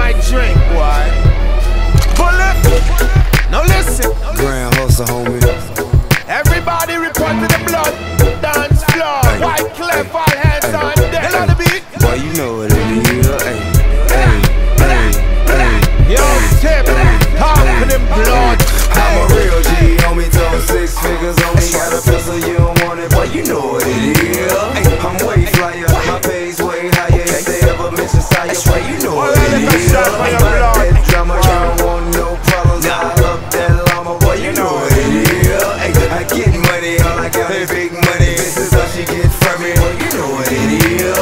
my drink, boy. Bullet. Now listen. Grand hustle, homie. Everybody report to the blood. Dance floor. White clef, all hands on deck. You know the beat? Boy, you know what it is. Yo, tip. Talk to them blood. I'm a real G, homie. Told 6 figures on me. Got a pistol, you don't want it. Boy, you know what it is. I'm way flyer. My pay's way higher. If they ever mention Sire, boy, you know what it is. That drama, you don't want no problems. I love that llama, boy, you know what it is. I get money, all I got is big money. This is all she get from me, boy, you know what it is.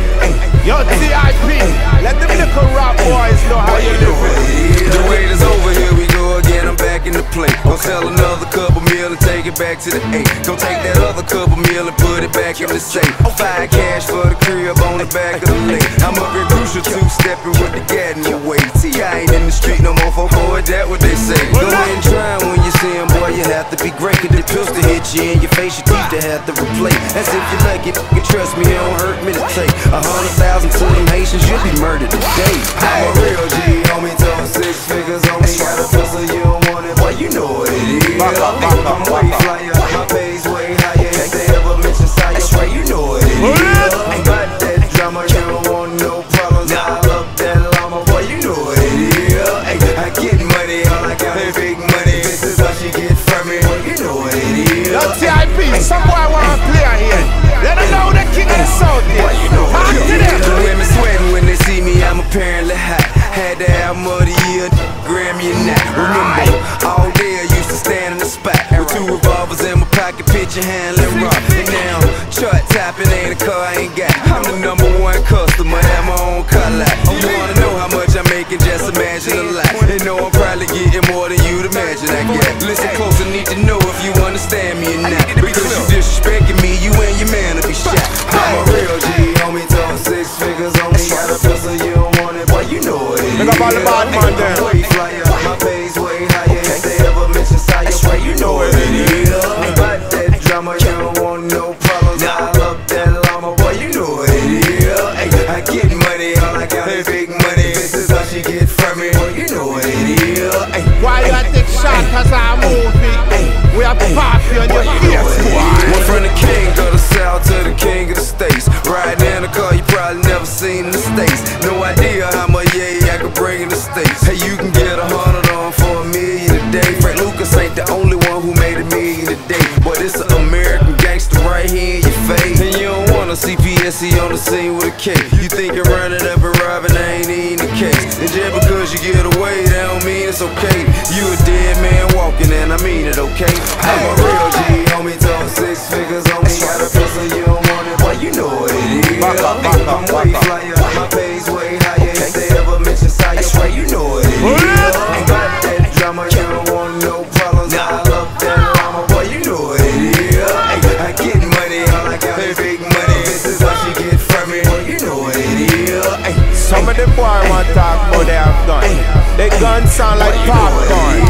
Yo, TIP, let them little rap boys know how you do it. The wait is over, here we go again, I'm back in the play. Gonna sell another couple meal and take it back to the 8. Gonna take that other couple meal and put it back in the safe. 5 cash for the crib on the back of the lake. I'm up in Crucial 2-stepping with the gat in the way. I ain't in the street no more, for boy, that what they say. Go ahead and try when you see him, boy, you have to be great. Cause the pills to hit you in your face, your teeth to have to replace. As if you like it, you trust me, it don't hurt me to take 100,000 to them Haitians, you'll be murdered today. I'm a real G, homie, told 6 figures on me. Got a pistol, you don't want it, boy, you know what it is. I'm way flyer, my pay's way higher. If they ever mention Sire, boy, you know what it is. Ain't got that drama, you don't want no problems. I love that llama, boy, you know what it is. I get money, all I got is big money. This is all she get from me, boy, you know what it is. Yo, TIP, some boy wanna play here. Let them know the king of the south here. Talk to them. The women sweating when they see me, I'm apparently hot. Had the album of the year, Grammy and that. Remember, all day I used to stand in the spot with 2 revolvers in my pocket, pitching, handling rock. And now, chart tapping ain't a car I ain't got. I'm the #1 customer, have my own car lot. You wanna know how much I'm making, just imagine a lot. And know I'm probably getting more than you'd imagine I get. Listen close, I need to know if you understand me or not. Because you disrespecting me, you and your man will be shot. I'm a real G, homie, told 6 figures on me. Got a pistol, you don't want it, boy, you know what it is. Look up all the bad man there. I'm way flyer, my pay's way higher. If they ever mention Sire, boy, you know what it is. Ain't got that drama, you don't want no problems. I love that llama, boy, you know what it is. I get money, all I got is big money. This is all she get from me, boy, you know what it is. Why you take shot as a movie? We are poppy on your face, boy. Went from the king of the south to the king of the states. Riding in a car you probably never seen in the States. No idea how much I could bring in the States. Hey, you can get 100 on for $1 million a day. Frank Lucas ain't the only one who made $1 million a day. But it's an American gangster right here in your face. And you don't want a CPSC on the scene with a K. You think you're running up and robbing, that ain't even the case. And just because you get away, that don't mean it's okay. You a dead man walking, and I mean it, okay? I'm a real G, homie, told 6 figures on me. Got a pistol, you don't want it, boy, you know what it is. I'm way flyer, my pay's way higher. If they ever mention Sire, boy, you know what it is. Ain't got that drama, you don't want no problems. I love that llama, boy, you know what it is. I get money, all I got is big money. This is all she get from me, boy, you know what it is. Some of them boy want to talk about they have done. They guns sound like popcorn.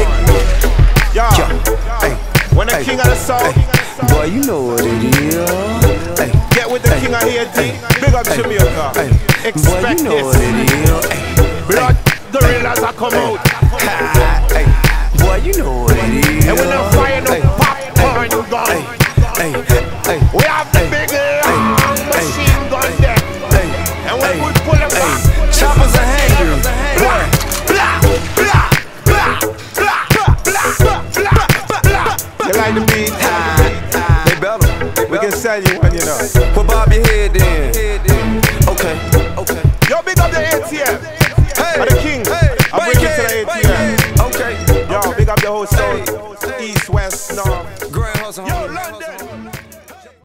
Yo, when the king of the south, boy, you know what it is. get with the king of Haiti. Big up Jamaica. Boy, you know what it is. Blood gorillas are come out. Boy, you know what it is. And we not fire no popcorn gun. We have the big long machine gun there. And when we pull them back, choppers are hangry. blah, blah, blah, blah, blah, blah, blah, blah. You like the beat? They better. We can sell you one, you know. Well, bob your head then.